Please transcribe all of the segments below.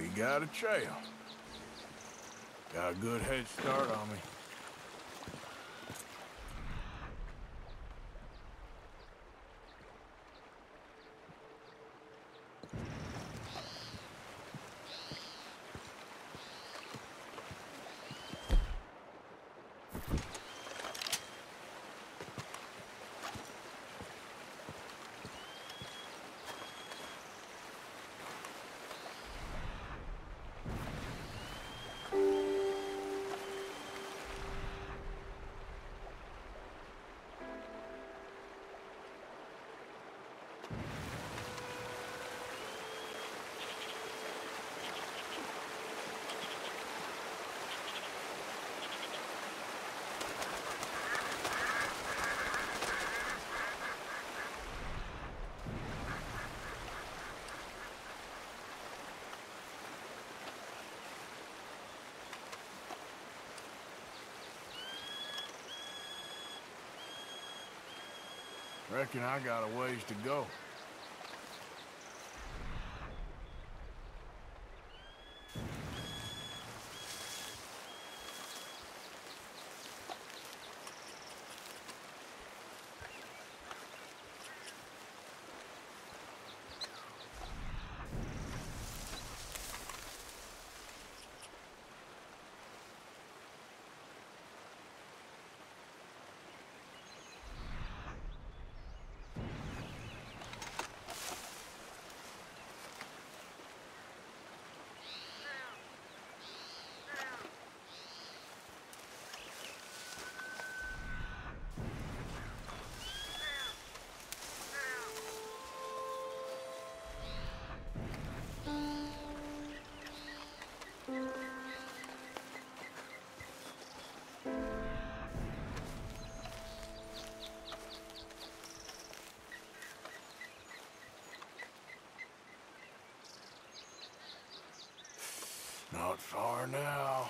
got a trail. Got a good head start on me. Reckon I got a ways to go. Not far now.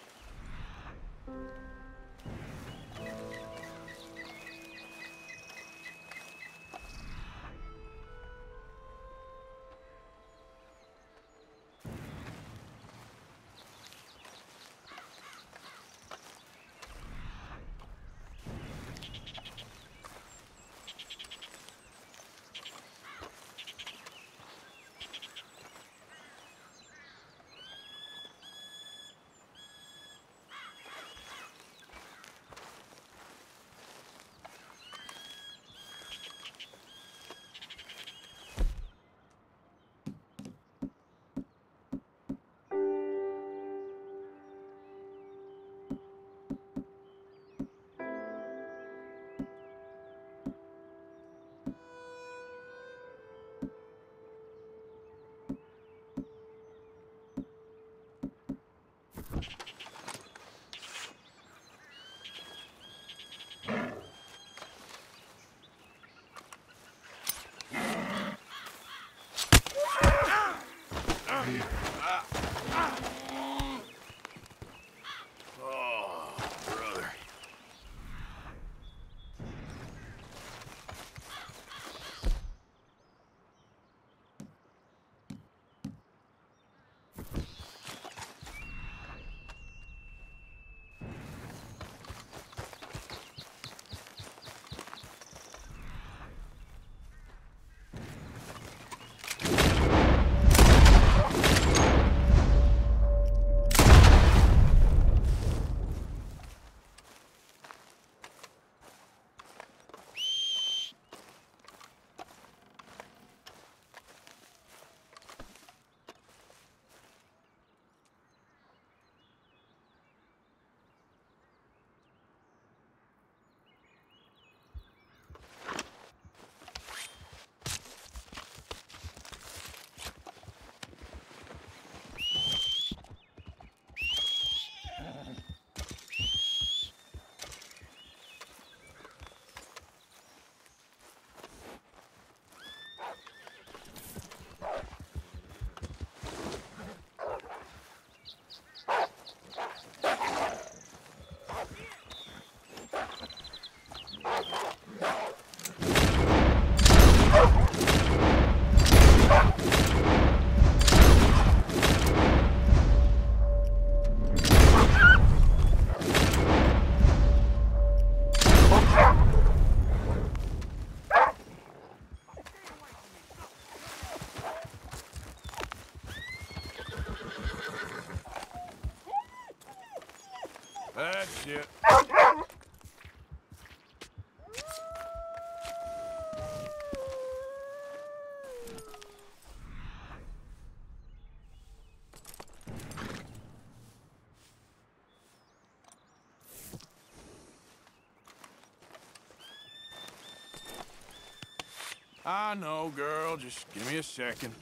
Oh, brother. That's it. I know, girl. Just give me a second.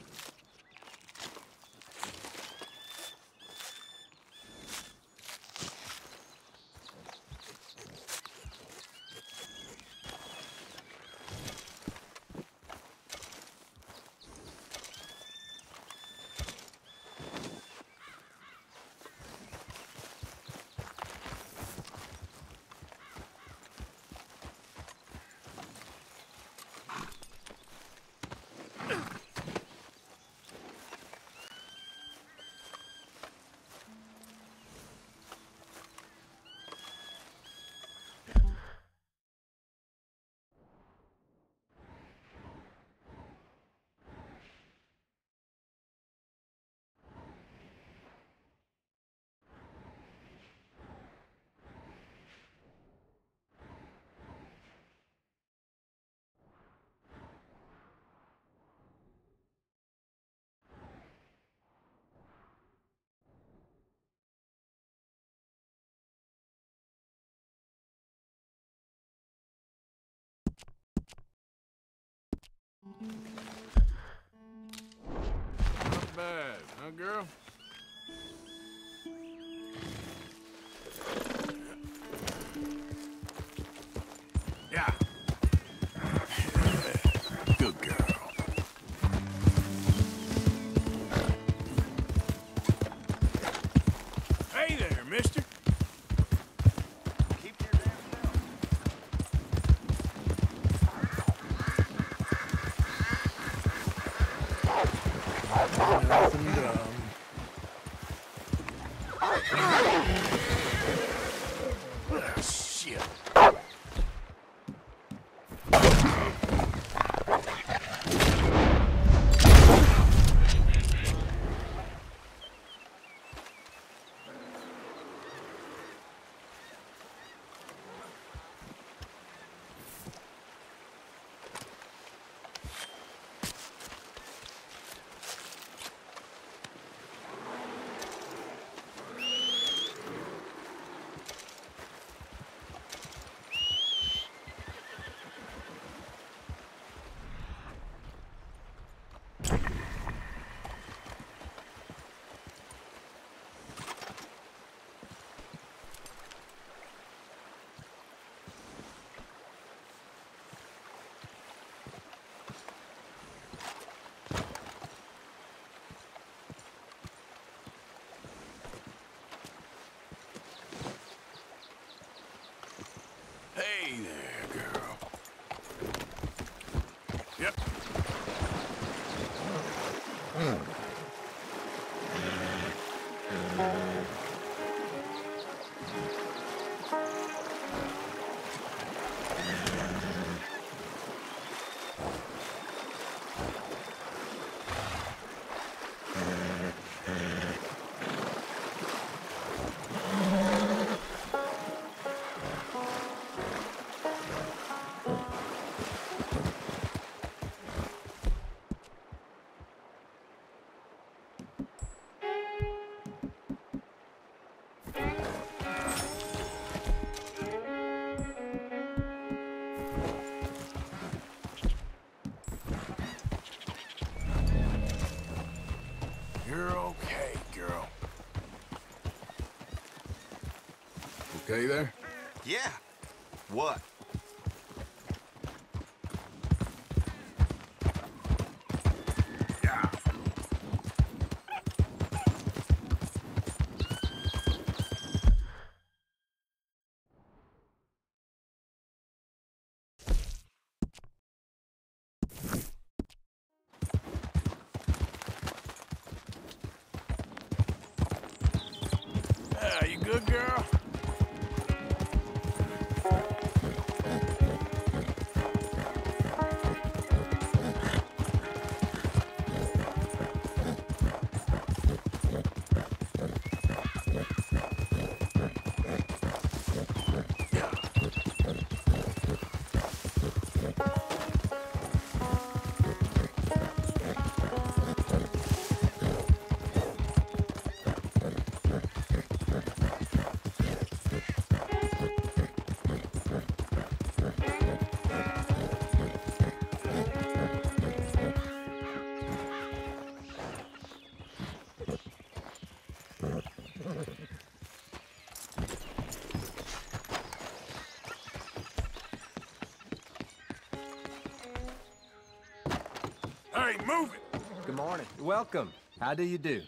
Not bad, huh, girl? Yeah. Good girl. Hey there, mister. Keep your damn self. Nothing dumb. Ah, shit. Hey there, girl. Yep. You're okay, girl. Okay there? Yeah. What? Yeah. You good, girl? Hey, move it! Good morning. Welcome. How do you do?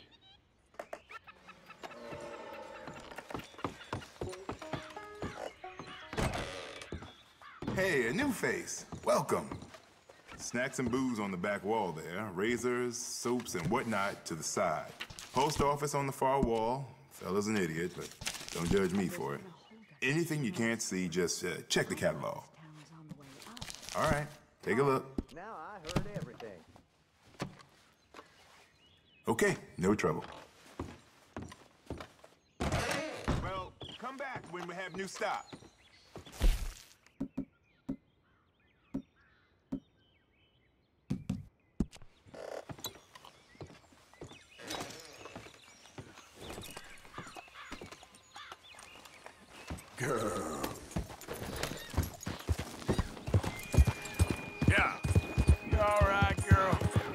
Hey, a new face. Welcome. Snacks and booze on the back wall there. Razors, soaps, and whatnot to the side. Post office on the far wall. Fella's an idiot, but don't judge me for it. Anything you can't see, just check the catalog. All right, take a look. Now I heard everything. Okay, no trouble. Well, come back when we have new stock. Girl. Yeah. You all right, girl?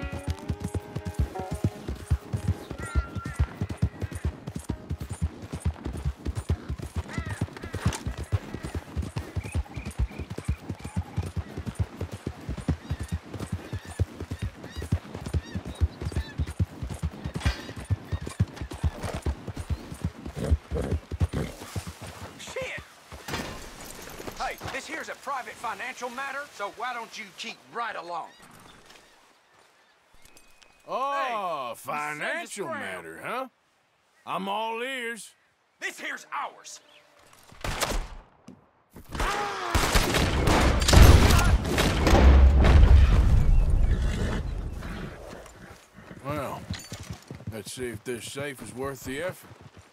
Hey, this here's a private financial matter, so why don't you keep right along? Oh, Hey, financial you said it's matter, huh? I'm all ears. This here's ours. Well, let's see if this safe is worth the effort.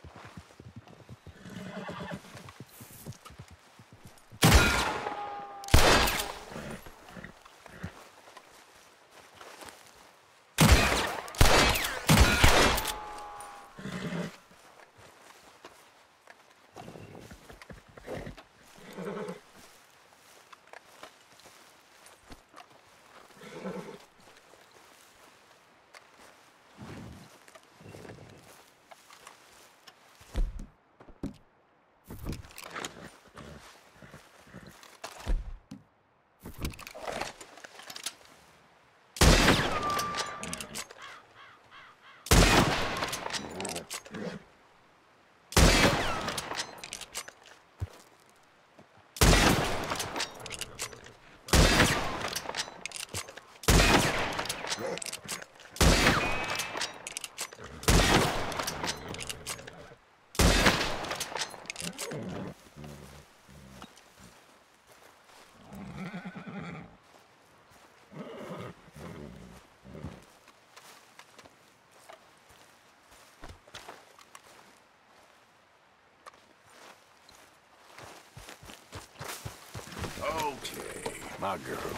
Okay, my girl.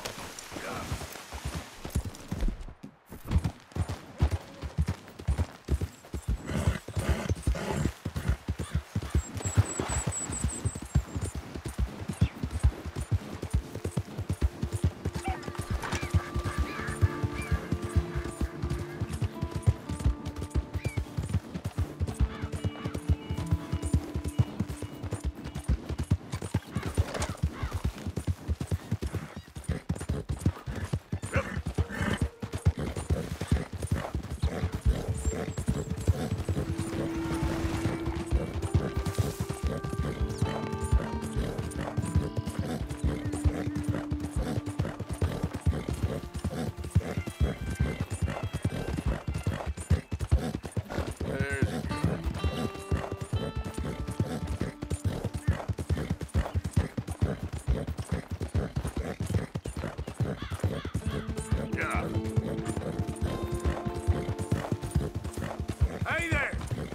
Hey there!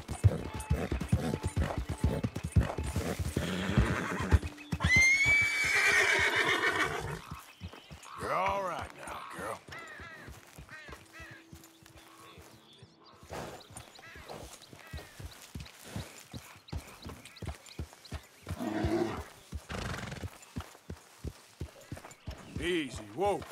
You're all right now, girl. Easy, whoa.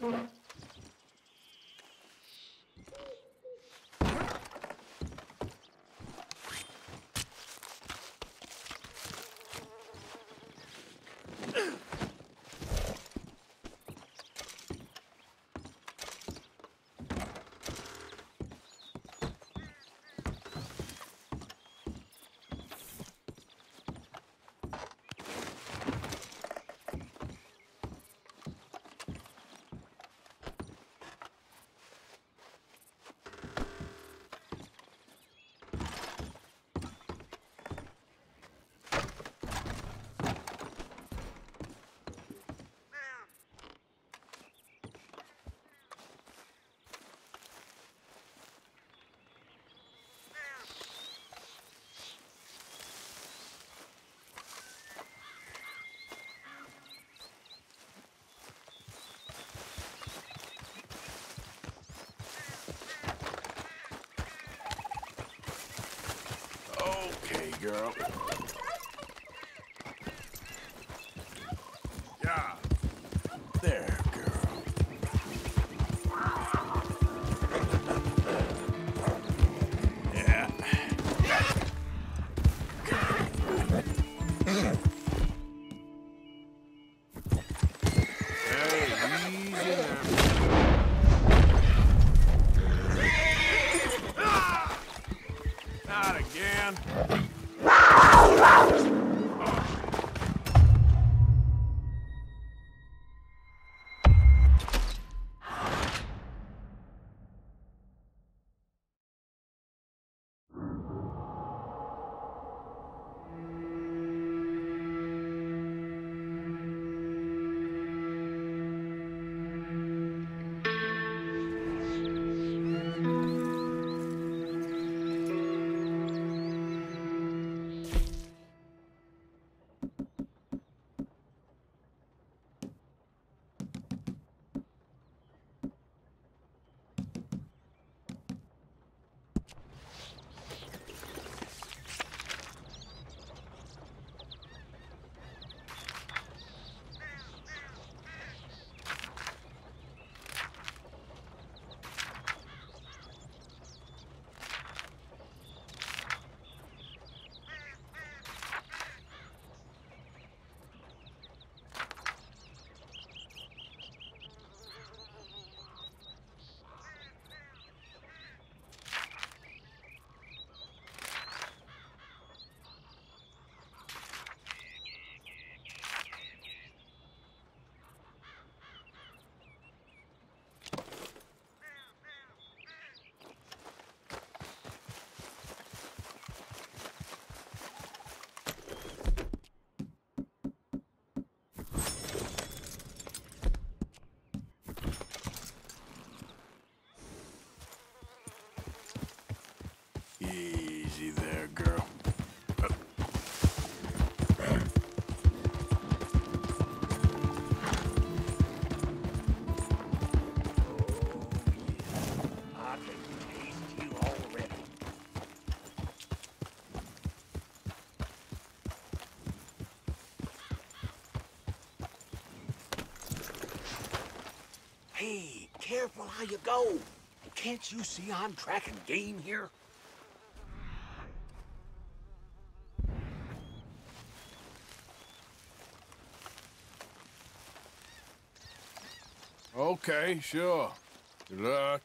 Okay, girl. Yeah. There, girl. Yeah. Hey, easy now. Not again. Easy there, girl. I can taste you already. Hey, careful how you go. Can't you see I'm tracking game here? Okay, sure. Good luck.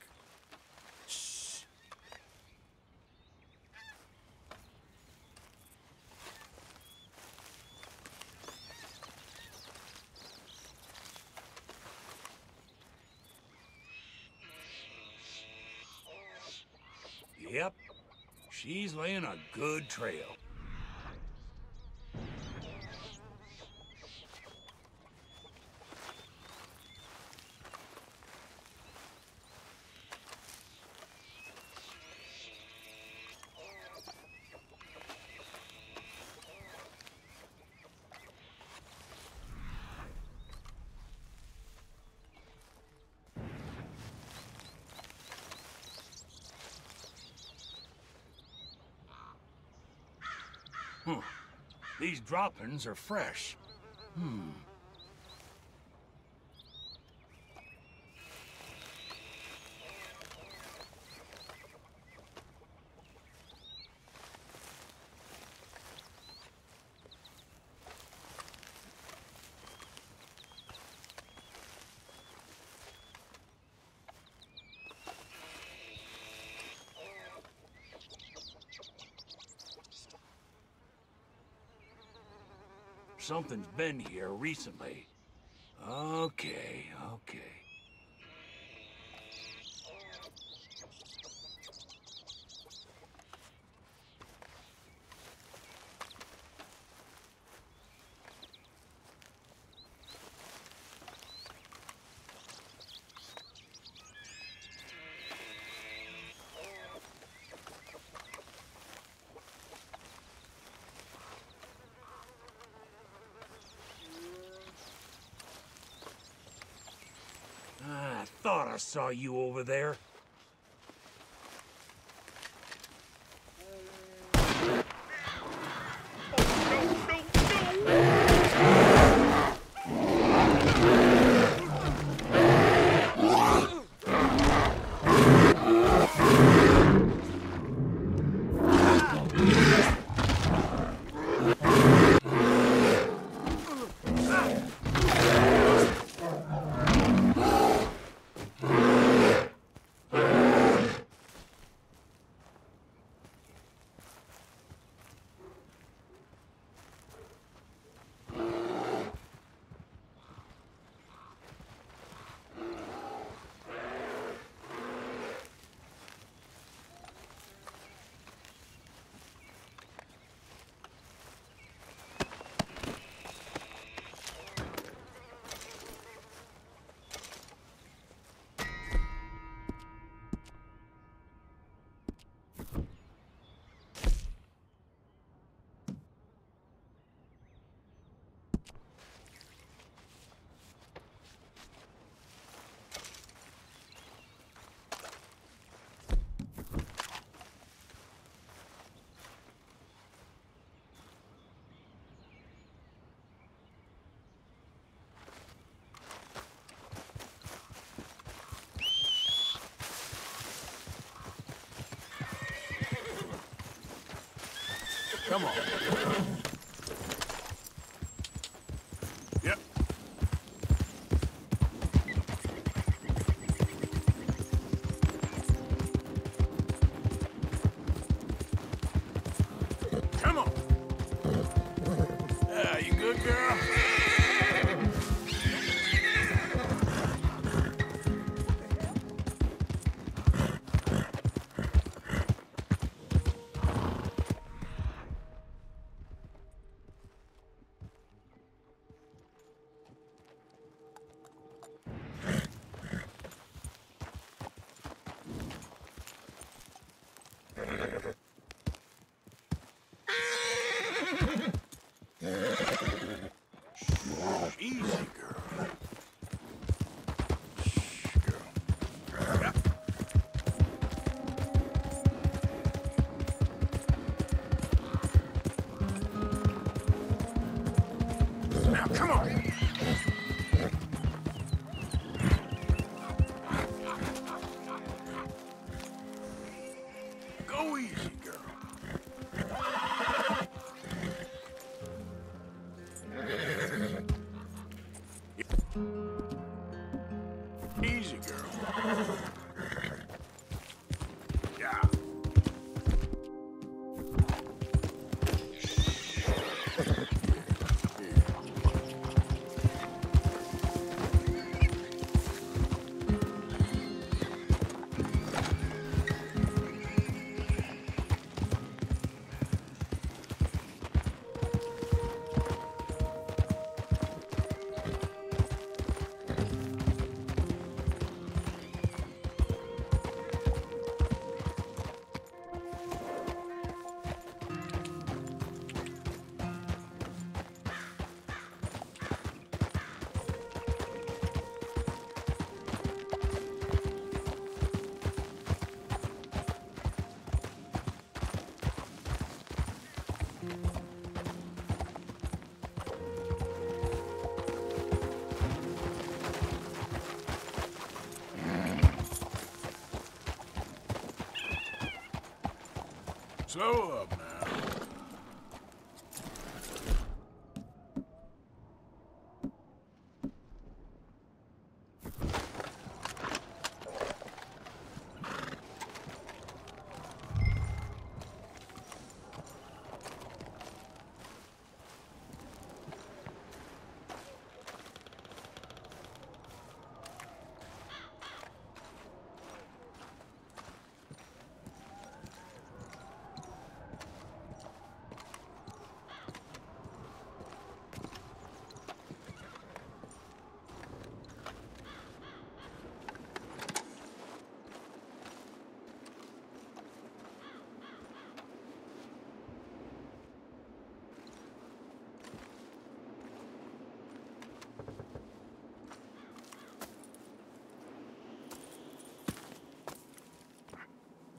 Yep. She's laying a good trail. These droppings are fresh. something's been here recently. Okay. I thought I saw you over there. Come on. Yep. Come on. Yeah, you good, girl? Easy, girl. Shh, girl. Yeah. Now, come on. Go easy, girl. Easy, girl. Yeah. Slow up now.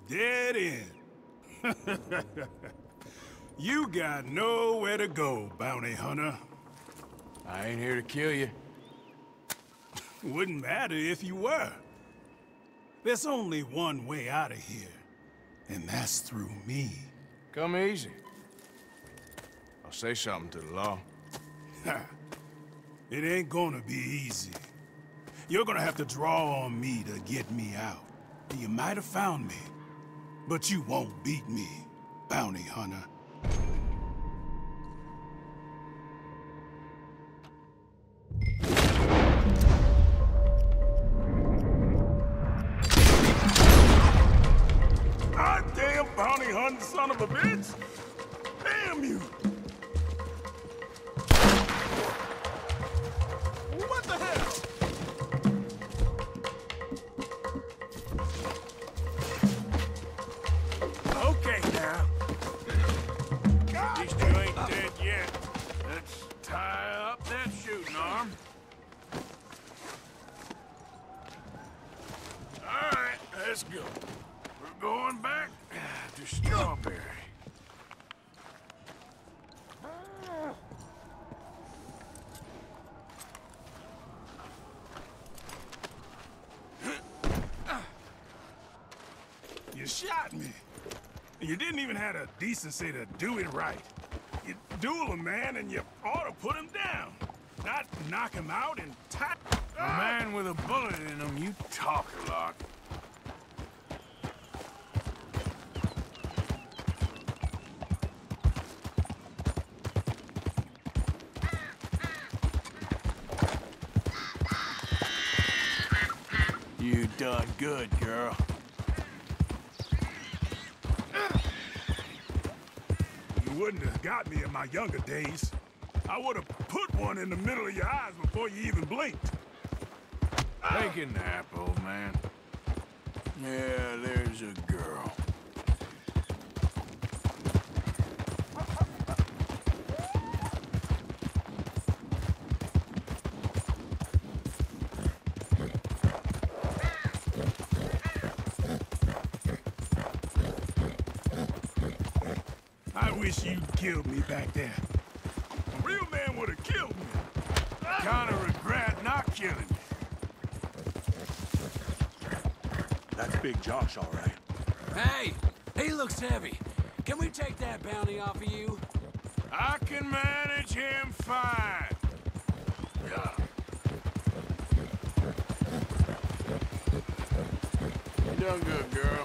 Dead end. You got nowhere to go, bounty hunter. I ain't here to kill you. Wouldn't matter if you were. There's only one way out of here, and that's through me. Come easy. I'll say something to the law. It ain't gonna be easy. You're gonna have to draw on me to get me out. You might have found me, but you won't beat me, bounty hunter. Goddamn bounty hunting son of a bitch! Damn you! What the hell? Okay now. At least you ain't dead yet. Let's tie up that shooting arm. All right, let's go. We're going back to Strawberry. You shot me. You didn't even have the decency to do it right. You duel a man and you ought to put him down. Not knock him out and tie... A man with a bullet in him, you talk a lot. You done good, girl. You wouldn't have got me in my younger days. I would have put one in the middle of your eyes before you even blinked. Take a nap, old man. Yeah, there's a girl. I wish you'd killed me back there. A real man would have killed me. Kinda regret not killing you. That's Big Josh, all right. Hey! He looks heavy. Can we take that bounty off of you? I can manage him fine. You done good, girl.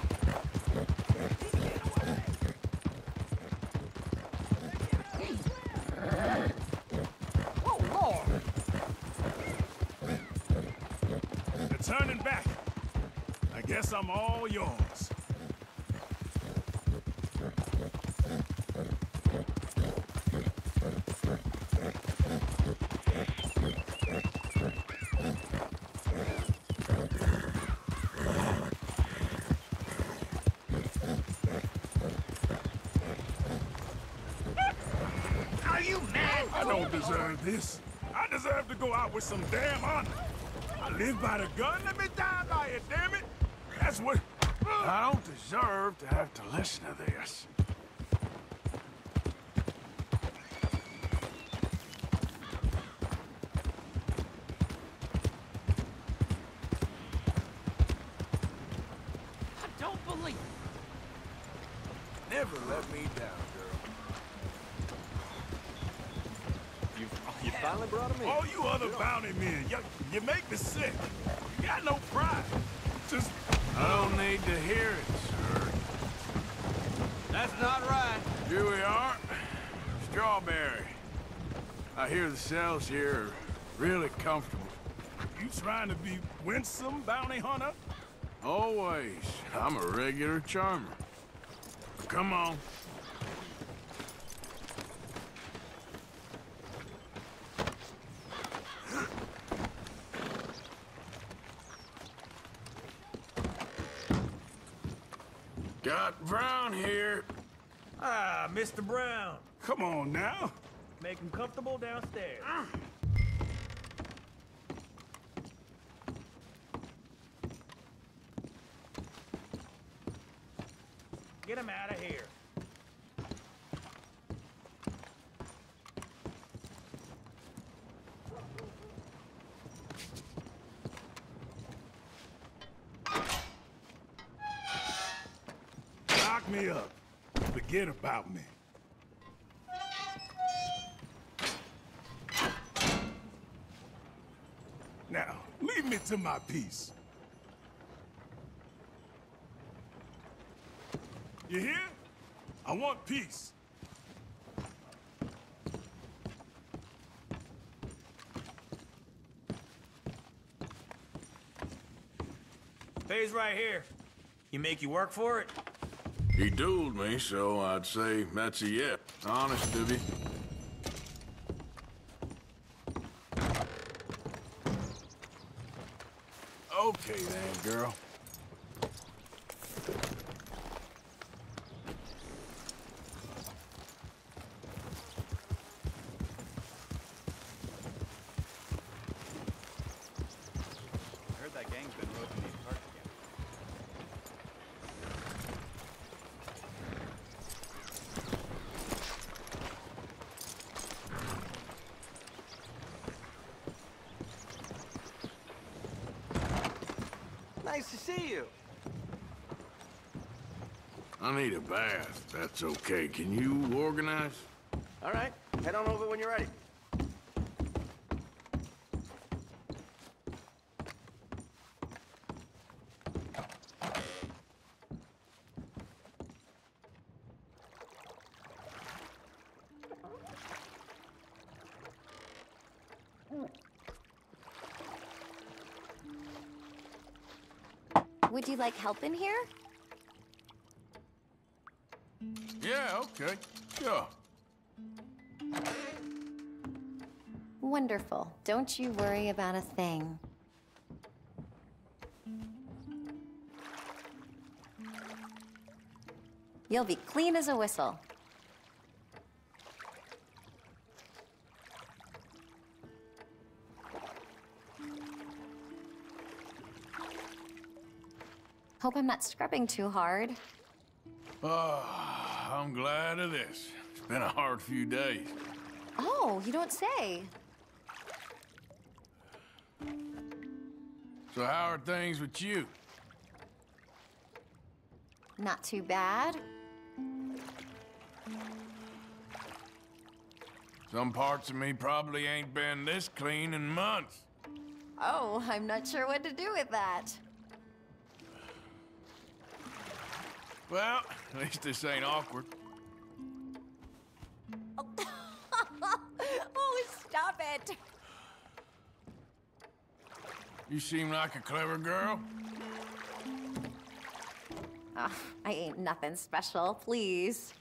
They're turning back. I guess I'm all yours. Are you mad? I don't deserve this. I deserve to go out with some damn honor. I live by the gun, let me die by it, damn it! That's what... I don't deserve to have to listen to this. I don't believe it. Never let me down, girl. You finally brought him in. All you other bounty men, you make me sick. You got no pride. Just... I don't need to hear it, sir. That's not right. Here we are. Strawberry. I hear the cells here are really comfortable. You trying to be winsome, bounty hunter? Always. I'm a regular charmer. Come on. Got Brown here. Ah, Mr. Brown. Come on now. Make him comfortable downstairs. Get him out of here. Lock me up. Forget about me. Now, leave me to my peace. You hear? I want peace. Pays right here. He make you work for it? He dueled me, so I'd say that's a yes. Honest of you. Okay then, girl. I heard that gang's been roping these carts again. Nice to see you. I need a bath. That's okay. Can you organize? All right, head on over when you're ready. Would you like help in here? Yeah, okay. Sure. Wonderful. Don't you worry about a thing. You'll be clean as a whistle. Hope I'm not scrubbing too hard. Oh, I'm glad of this. It's been a hard few days. Oh, you don't say. So how are things with you? Not too bad. Some parts of me probably ain't been this clean in months. Oh, I'm not sure what to do with that. Well, at least this ain't awkward. Oh, stop it. You seem like a clever girl. Oh, I ain't nothing special, please.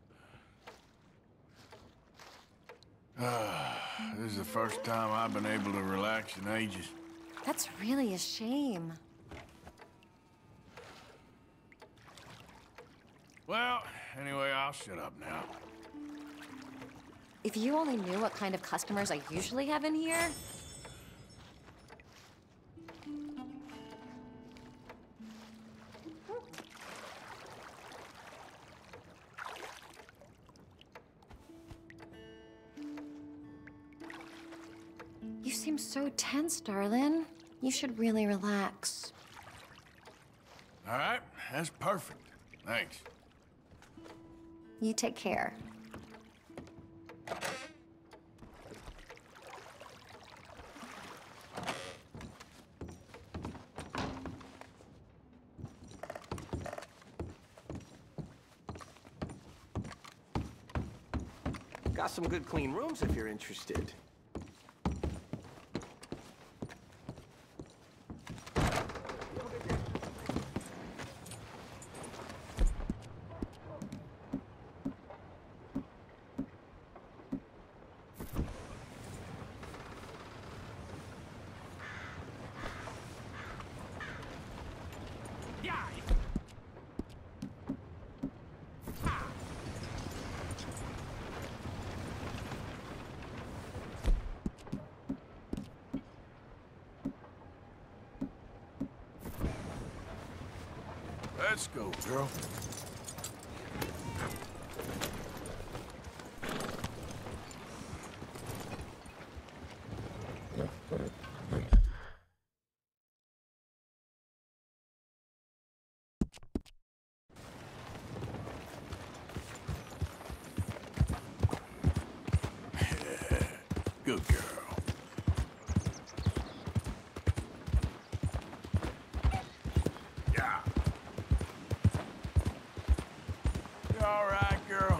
This is the first time I've been able to relax in ages. That's really a shame. Well, anyway, I'll shut up now. If you only knew what kind of customers I usually have in here. You seem so tense, darling. You should really relax. All right, that's perfect. Thanks. You take care. Got some good clean rooms if you're interested. Let's go, girl. Good girl. Yeah. You all right, girl?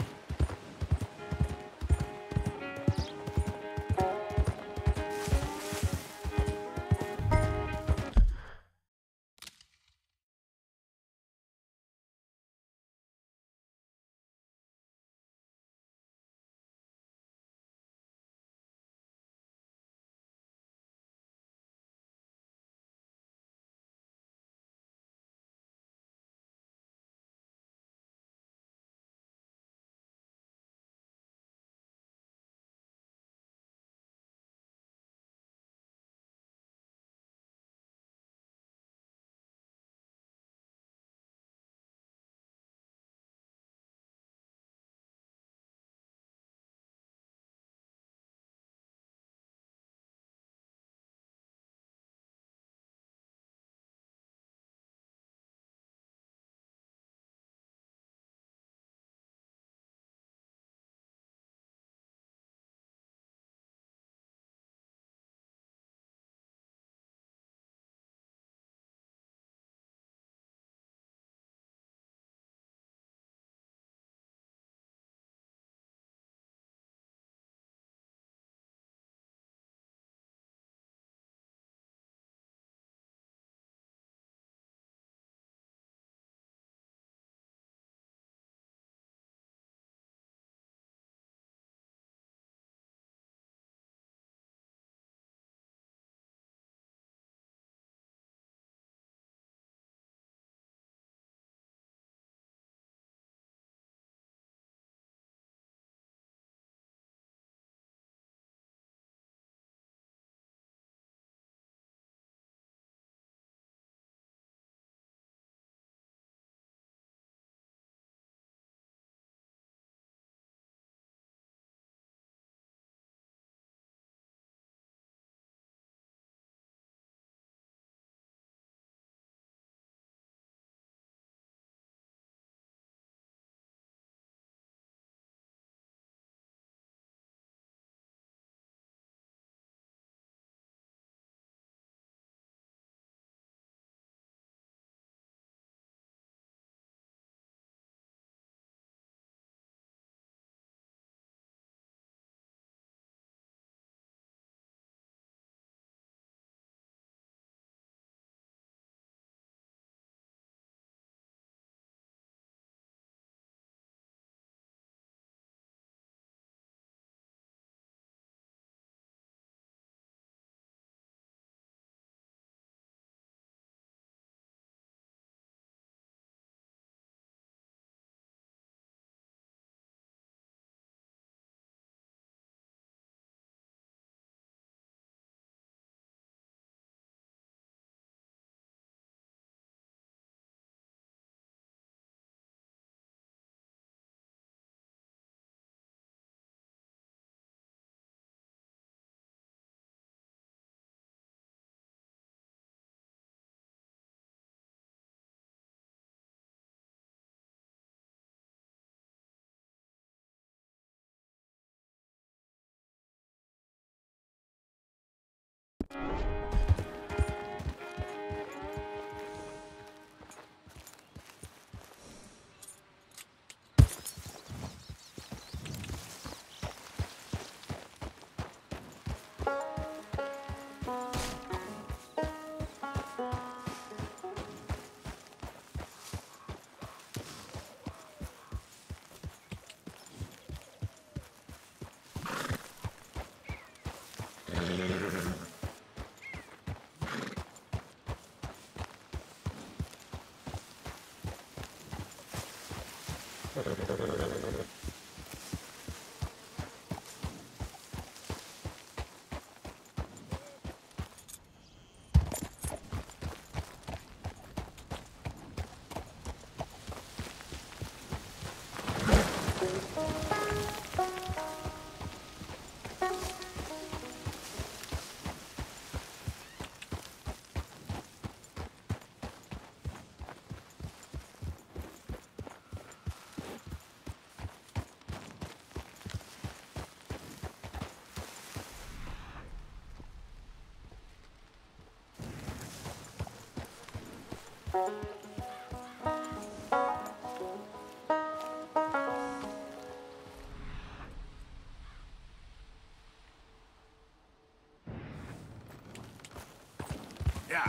Yeah.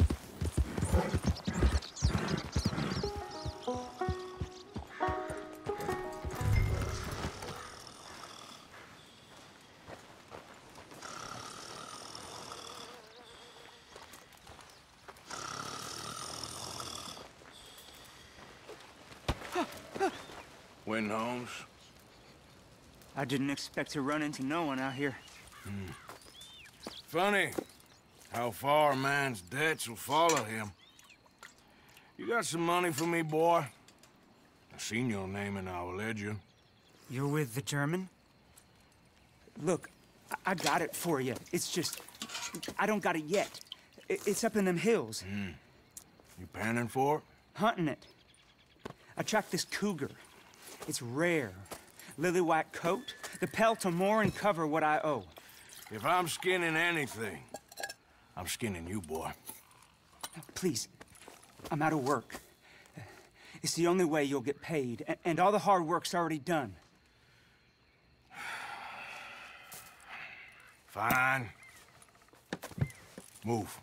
Win, Holmes. I didn't expect to run into no one out here. Funny how far a man's debts will follow him. You got some money for me, boy? I seen your name in our ledger. You're with the German? Look, I got it for you. It's just, I don't got it yet. It's up in them hills. You panning for it? Hunting it. I tracked this cougar. It's rare. Lily white coat, the pelt to more and cover what I owe. If I'm skinning anything, I'm skinning you, boy. Please, I'm out of work. It's the only way you'll get paid, and all the hard work's already done. Fine. Move.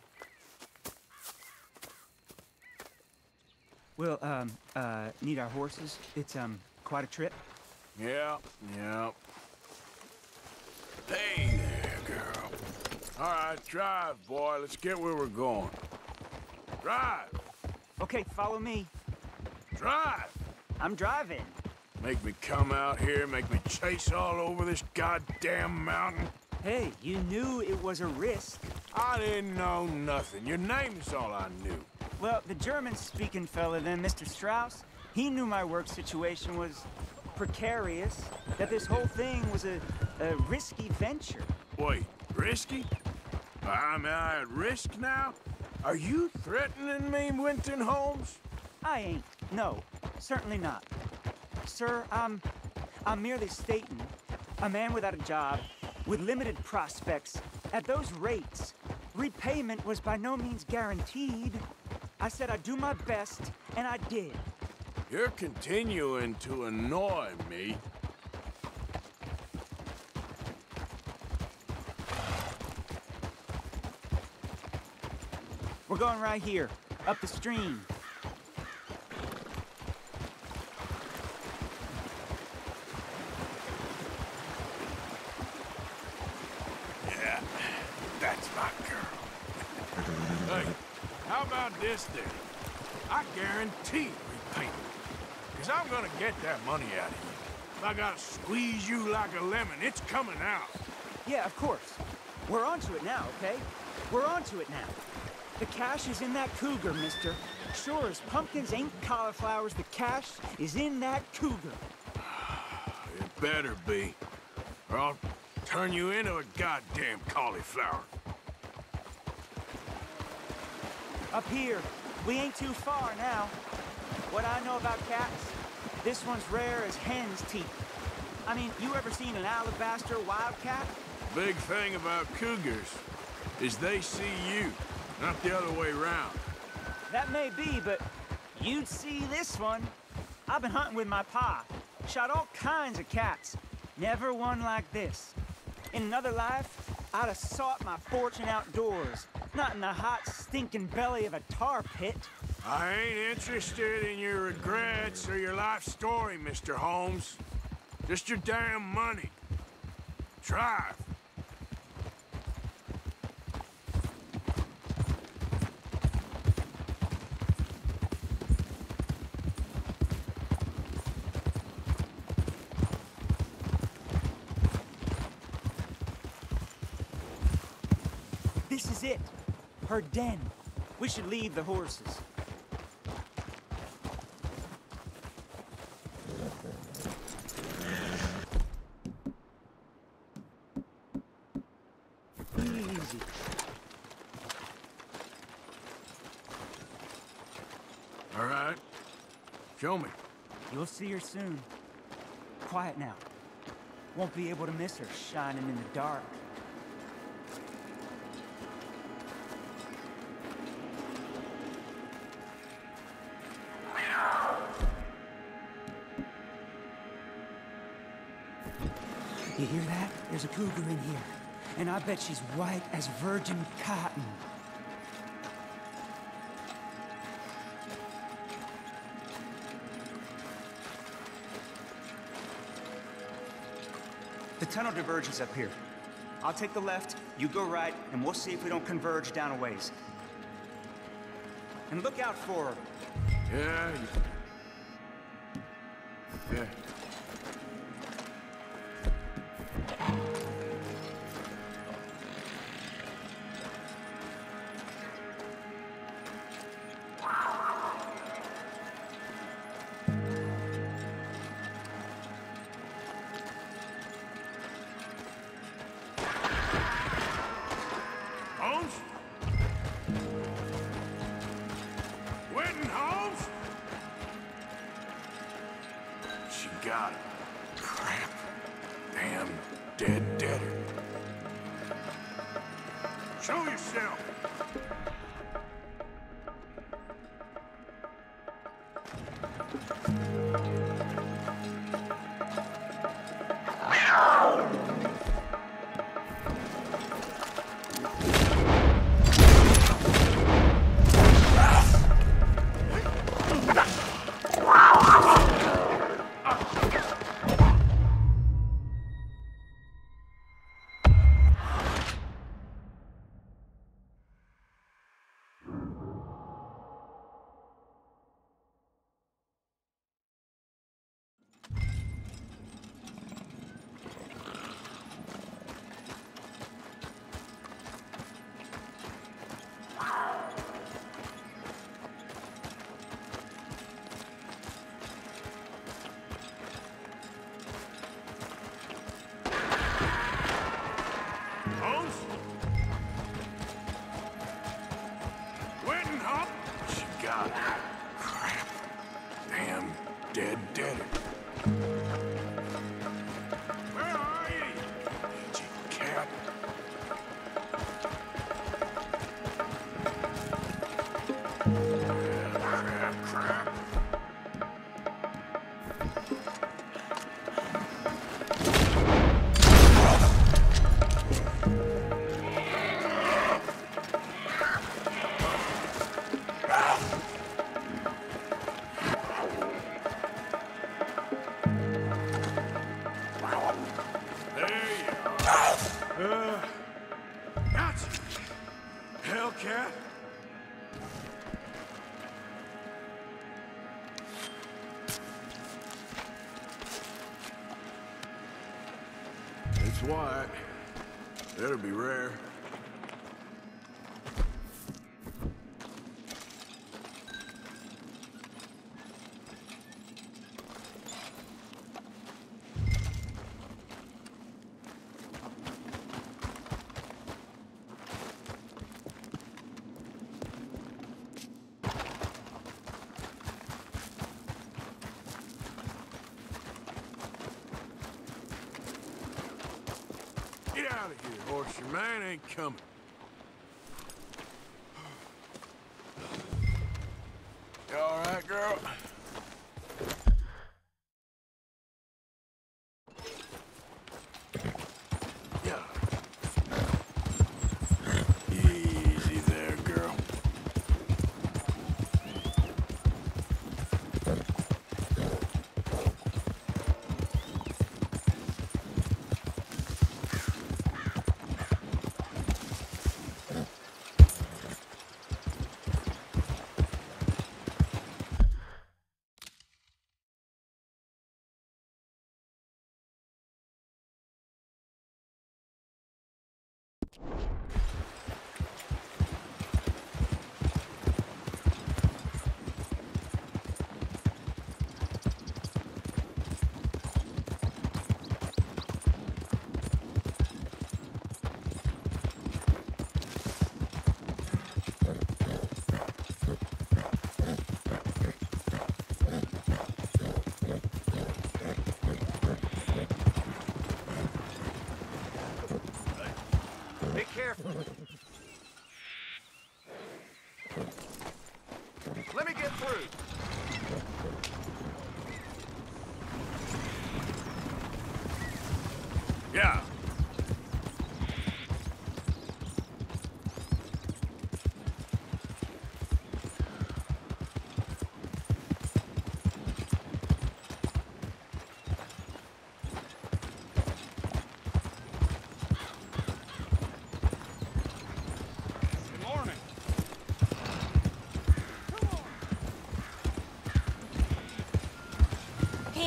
We'll, need our horses. It's, quite a trip. Yeah. Hey there, girl. All right, drive, boy. Let's get where we're going. Drive. Okay, follow me. Drive. I'm driving. Make me come out here, make me chase all over this goddamn mountain. Hey, you knew it was a risk. I didn't know nothing. Your name's all I knew. Well, the German-speaking fella then, Mr. Strauss, he knew my work situation was precarious, that this whole thing was a risky venture. Wait, risky? Am I at risk now? Are you threatening me, Winton Holmes? I ain't. No, certainly not. Sir, I'm merely stating, a man without a job, with limited prospects, at those rates, repayment was by no means guaranteed. I said I'd do my best, and I did. You're continuing to annoy me. We're going right here, up the stream. Yeah, that's my girl. Hey, how about this then? I guarantee repayment. Because I'm gonna get that money out of you. If I gotta squeeze you like a lemon, it's coming out. Yeah, of course. We're onto it now, okay? We're onto it now. The cash is in that cougar, mister. Sure as pumpkins ain't cauliflowers, the cash is in that cougar. It better be, or I'll turn you into a goddamn cauliflower. Up here, we ain't too far now. What I know about cats, this one's rare as hen's teeth. I mean, you ever seen an alabaster wildcat? Big thing about cougars is they see you, not the other way around. That may be, but you'd see this one. I've been hunting with my pa. Shot all kinds of cats. Never one like this. In another life, I'd have sought my fortune outdoors, not in the hot, stinking belly of a tar pit. I ain't interested in your regrets or your life story, Mr. Holmes. Just your damn money. Drive. This is it. Her den. We should leave the horses. Easy. All right. Show me. You'll see her soon. Quiet now. Won't be able to miss her shining in the dark. You hear that? There's a cougar in here. And I bet she's white as virgin cotton. The tunnel diverges up here. I'll take the left, you go right, and we'll see if we don't converge down a ways. And look out for her. Yeah. Yeah. Holmes? Winton Holmes? She got it. Crap. Damn deader. Show yourself. Holmes? Winton Holmes? She got it. Crap. Damn deader. Where are you? Gee, cat. Crap. Gotcha. Hellcat. It's white. That'll be rare. Get out of here, horse. Your man ain't coming. You all right, girl? Yeah. Easy there, girl.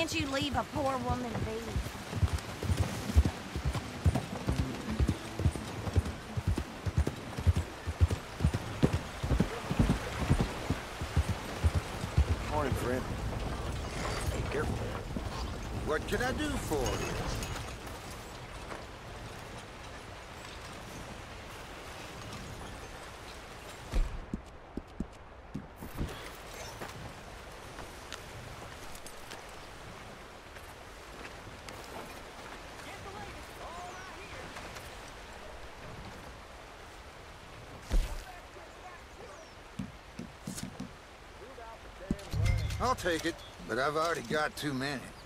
can't you leave a poor woman be? Morning, friend. Hey, careful. What can I do for you? I'll take it, but I've already got too many.